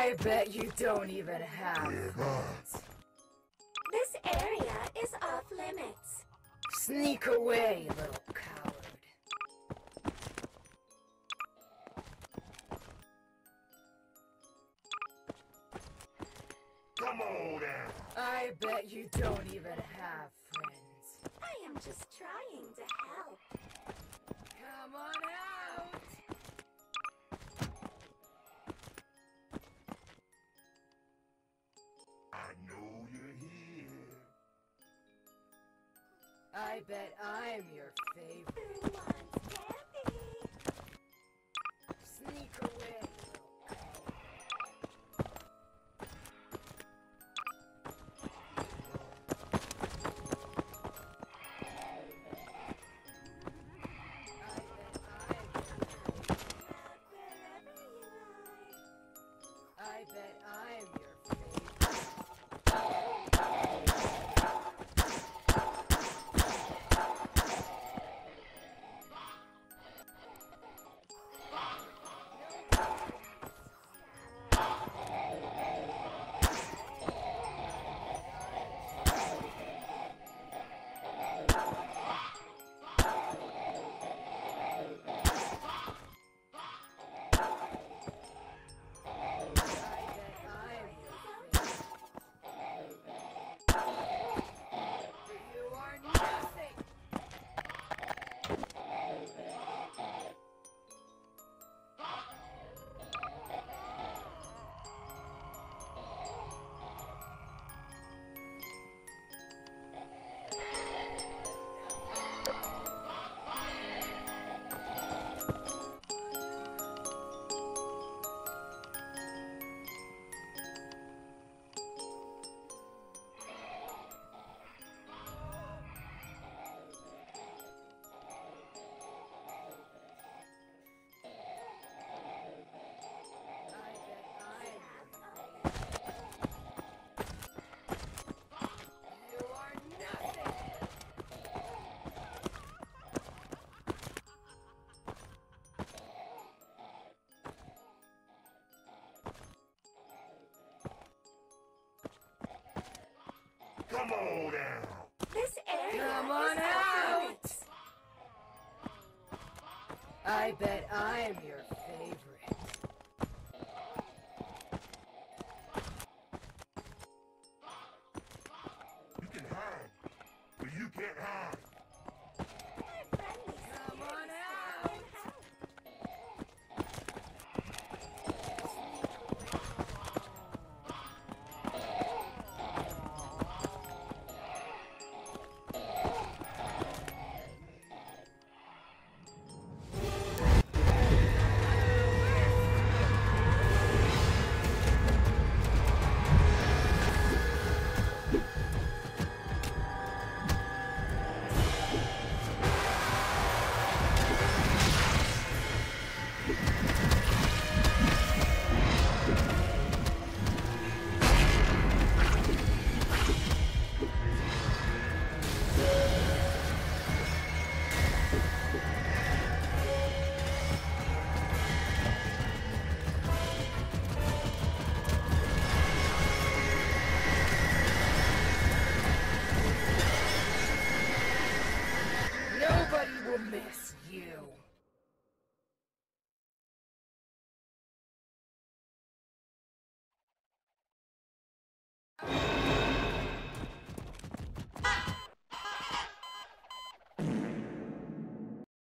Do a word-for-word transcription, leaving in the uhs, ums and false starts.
I bet you don't even have friends. This area is off limits. Sneak away, little coward. Come on now. I bet you don't even have friends. I am just trying to help. Come on out! I know you're here. I bet I'm your favorite. Who wants candy? Sneak away, little coward. I bet I'm your favorite. Come on now. This area Come on is off out! limits. I bet I'm your favorite. You can hide, but you can't hide. My friend is Come here on to out! stop and help. Nobody will miss you.